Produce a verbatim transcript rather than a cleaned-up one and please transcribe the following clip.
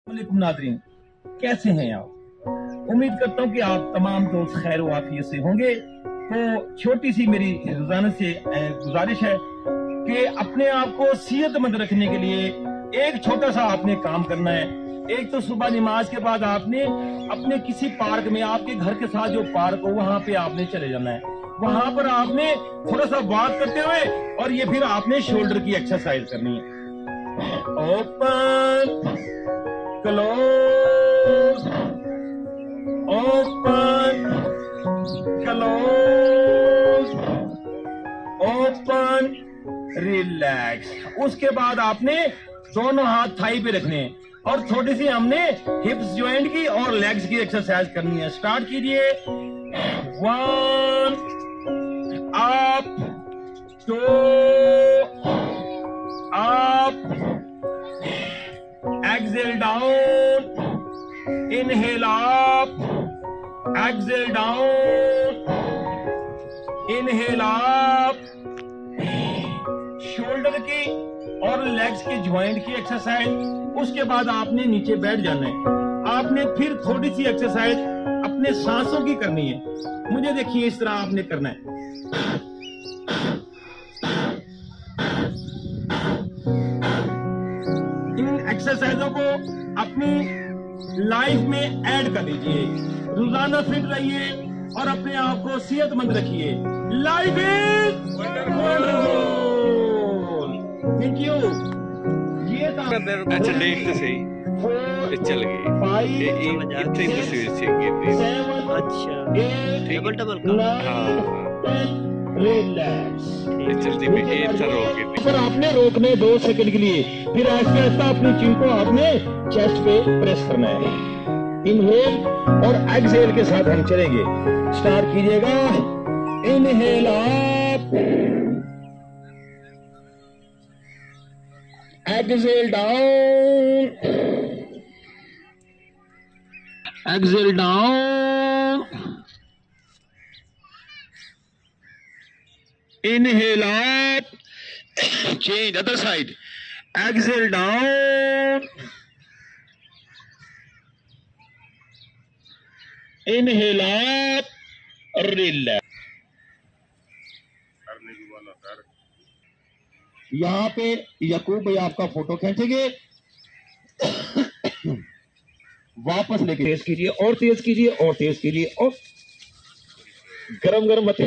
वालेकुम नाज़रीन, कैसे हैं आप। उम्मीद करता हूँ कि आप तमाम दोस्त खैर वाफियत से होंगे। तो छोटी सी मेरी रोजाना से गुजारिश है कि अपने आप को सेहतमंद रखने के लिए एक छोटा सा आपने काम करना है। एक तो सुबह नमाज के बाद आपने अपने किसी पार्क में, आपके घर के साथ जो पार्क हो वहां पे आपने चले जाना है। वहां पर आपने थोड़ा सा वॉक करते हुए और ये फिर आपने शोल्डर की एक्सरसाइज करनी है। Open close open close open relax. उसके बाद आपने दोनों हाथ थाई पे रखने हैं और थोड़ी सी हमने हिप्स ज्वाइंट की और लेग्स की एक्सरसाइज करनी है। स्टार्ट कीजिए। One up, two up, exhale down, inhale up, exhale down, inhale up. Shoulder की और लेग्स की ज्वाइंट की एक्सरसाइज। उसके बाद आपने नीचे बैठ जाना है। आपने फिर थोड़ी सी एक्सरसाइज अपने सांसों की करनी है। मुझे देखिए, इस तरह आपने करना है। इन एक्सरसाइजों को अपनी लाइफ में ऐड कर लीजिए। रोजाना फिट रहिए और अपने आप को सेहतमंद रखिए। Life is wonderful. Thank you. ये था अच्छा, देख तो सही चल गई ये इतनी तस्वीर चाहिए। अच्छा, डबल डबल जल्दी में एक तरह रोक पर आपने रोकने दो सेकंड के लिए, फिर ऐसे ऐसा अपनी चीज को आपने चेस्ट पे प्रेस करना है। इनहेल और एक्सहेल के साथ हम चलेंगे। स्टार्ट कीजिएगा। Inhale up, exhale down, exhale down, inhale up, change other side, exhale down, inhale up, relax. यहाँ पे यकूब भाई आपका फोटो खींचेंगे। वापस लेके तेज कीजिए और तेज कीजिए और तेज कीजिए और गरम गरम मत